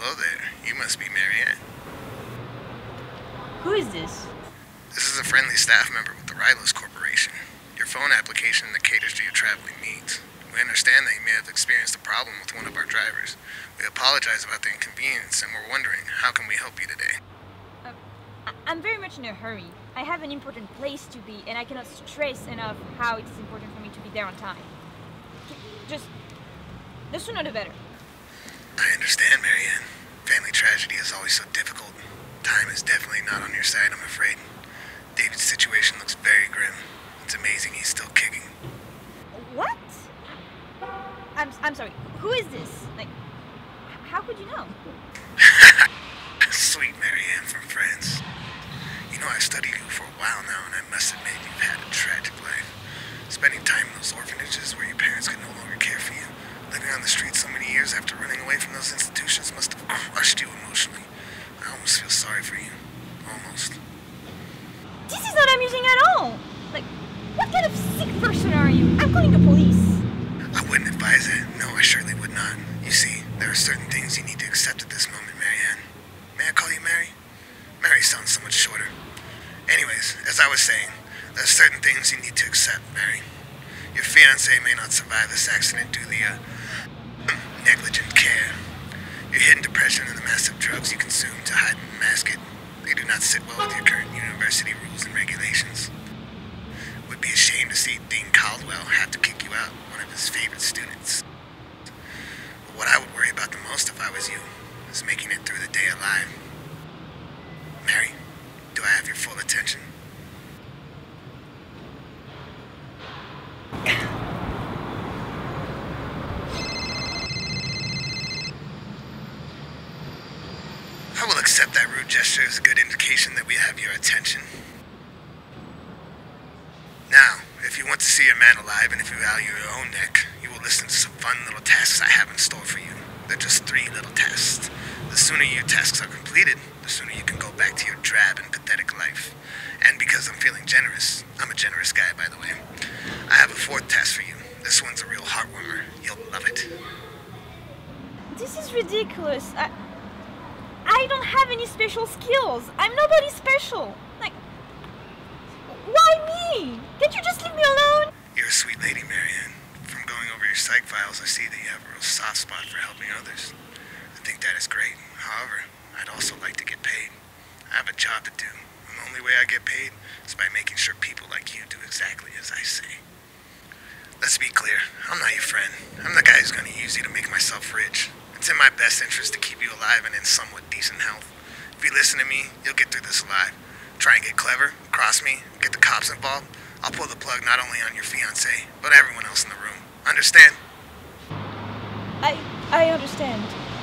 Hello there. You must be Marianne. Who is this? This is a friendly staff member with the Rylos Corporation. Your phone application that caters to your traveling needs. We understand that you may have experienced a problem with one of our drivers. We apologize about the inconvenience, and we're wondering, how can we help you today? I'm very much in a hurry. I have an important place to be, and I cannot stress enough how it is important for me to be there on time. Just, the sooner the better. I understand, Marianne. Family tragedy is always so difficult. Time is definitely not on your side, I'm afraid. David's situation looks very grim. It's amazing he's still kicking. What? I'm sorry. Who is this? Like, how could you know? Sweet Marianne from France. You know, I've studied you for a while now, and I must admit you've had a tragic life. Spending time in those orphanages where your parents could no longer care for you. Living on the streets so many years after running away from those institutions must have crushed you emotionally. I almost feel sorry for you. Almost. This is not amusing at all! Like, what kind of sick person are you? I'm calling the police. I wouldn't advise it. No, I surely would not. You see, there are certain things you need to accept at this moment, Marianne. May I call you Mary? Mary sounds so much shorter. Anyways, as I was saying, there are certain things you need to accept, Mary. Your fiancé may not survive this accident due to the negligent care. Your hidden depression and the massive drugs you consume to hide and mask it, they do not sit well with your current university rules and regulations. Would be ashamed to see Dean Caldwell have to kick you out, one of his favorite students. But what I would worry about the most if I was you is making it through the day alive. Mary, do I have your full attention? I will accept that rude gesture as a good indication that we have your attention. Now, if you want to see a man alive and if you value your own neck, you will listen to some fun little tasks I have in store for you. They're just 3 little tasks. The sooner your tasks are completed, the sooner you can go back to your drab and pathetic life. And because I'm feeling generous, I'm a generous guy, by the way, I have a 4th task for you. This one's a real heartwarmer. You'll love it. This is ridiculous. I don't have any special skills. I'm nobody special. Like, why me? Can't you just leave me alone? You're a sweet lady, Marianne. From going over your psych files, I see that you have a real soft spot for helping others. I think that is great. However, I'd also like to get paid. I have a job to do, and the only way I get paid is by making sure people like you do exactly as I say. Let's be clear, I'm not your friend. I'm the guy who's going to use you to make myself rich. It's in my best interest to keep you alive and in somewhat decent health. If you listen to me, you'll get through this alive. Try and get clever, cross me, get the cops involved. I'll pull the plug not only on your fiancé, but everyone else in the room. Understand? I understand.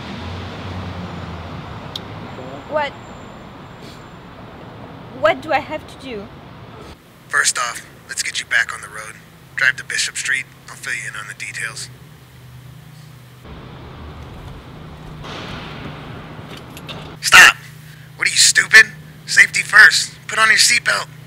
What do I have to do? First off, let's get you back on the road. Drive to Bishop Street. I'll fill you in on the details. Stop! What are you, stupid? Safety first. Put on your seatbelt.